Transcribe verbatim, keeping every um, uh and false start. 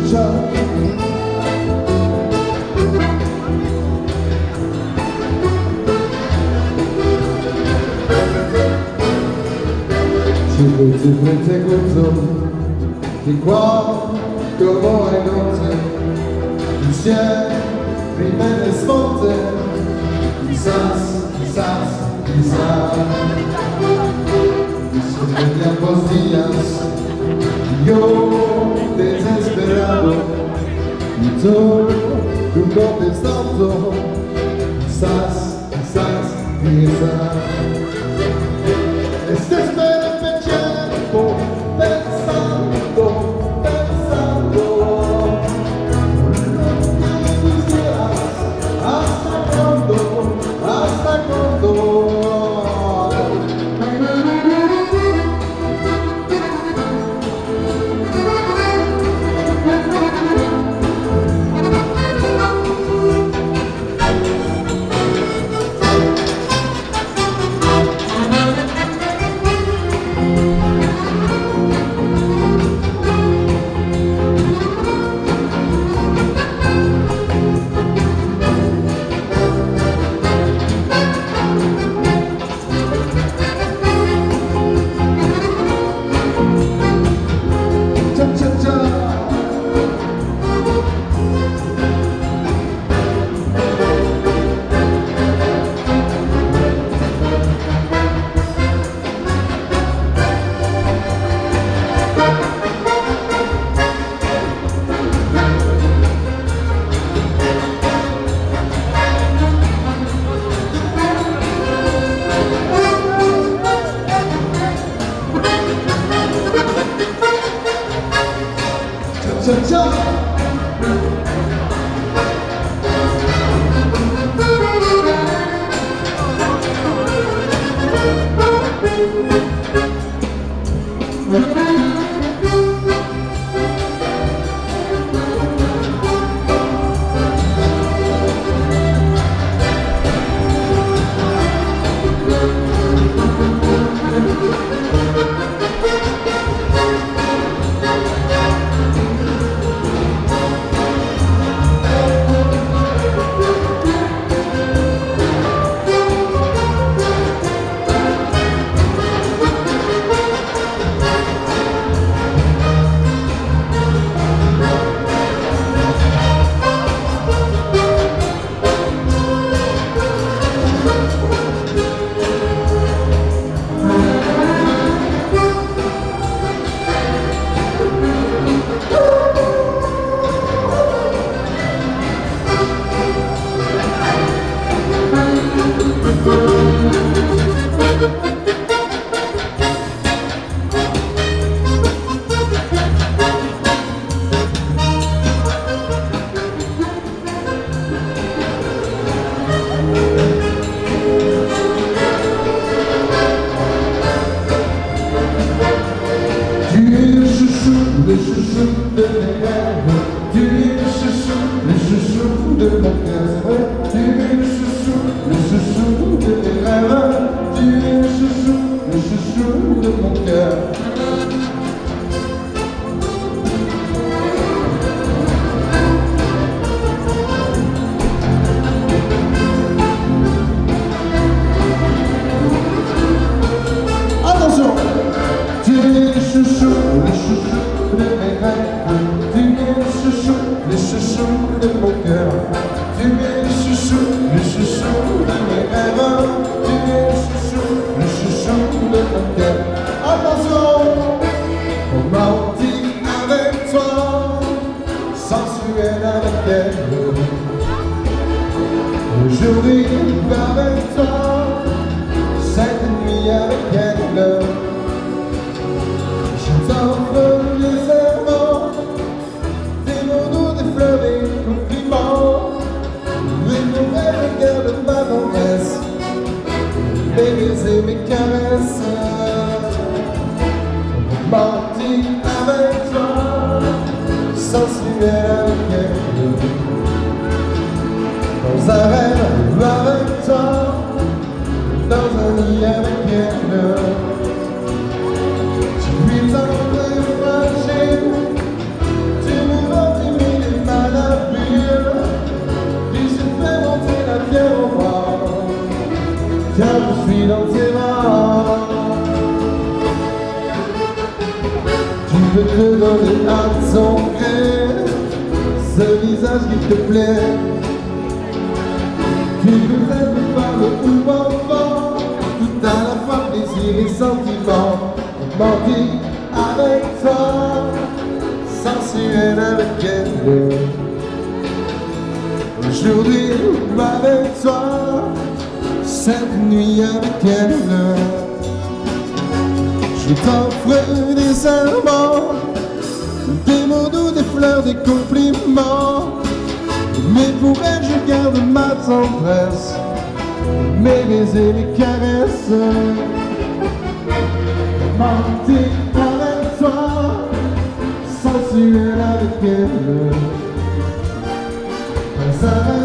cha-cha-cha. Tu veux, tu veux tes couteaux qui croient comment inventer du ciel, rimane spontanée, quizás, quizás, quizás. Sueñan los días, yo desesperado, y tú, tú contestando, quizás, quizás, quizás. Este espera el tiempo, pensando, pensando. Tus días, hasta cuándo, hasta cuándo. Cha-cha! Le chouchou de mes rêves, tu es le chouchou, le chouchou de mon cœur. Tu es le chouchou, le chouchou de mes rêves, tu es le chouchou, le chouchou de mon cœur. Attention, tu es le chouchou, le chouchou de mes rêves, tu es le chouchou, le chouchou de mon cœur. Tu es le chouchou, le chouchou de mes rêves, tu es le chouchou, le chouchou de mon cœur. Attention, romantique avec toi, sensuel avec elle. Aujourd'hui avec toi, cette nuit avec elle. Je t'offre les aimants, des mots doux, des fleurs, des compliments, les nouvelles guerres de ma tendresse, mes baisers, mes caresses. Romantique avec toi, sensuel avec elle. Dans un rêve avec toi, dans un lit avec elle. Tu es un peu fragile, tu me rends à ton gré ce visage qui te plaît. Tu peux être femme ou enfant, tout à la fois plaisir et sentiment. Menti avec toi, sensuel avec elle. Aujourd'hui avec toi, cette nuit avec elle. Je t'offre des amants, des mots doux, des fleurs, des compliments. Mais pour elle je garde ma tendresse, mes baisers, mes caresses. Mentir avec toi, sensuel avec elle. Pas